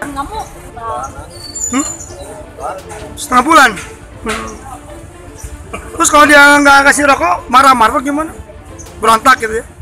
bulan kamu? Hmm? Setengah bulan. Terus kalau dia nggak kasih rokok, marah-marah gimana? Berontak gitu ya?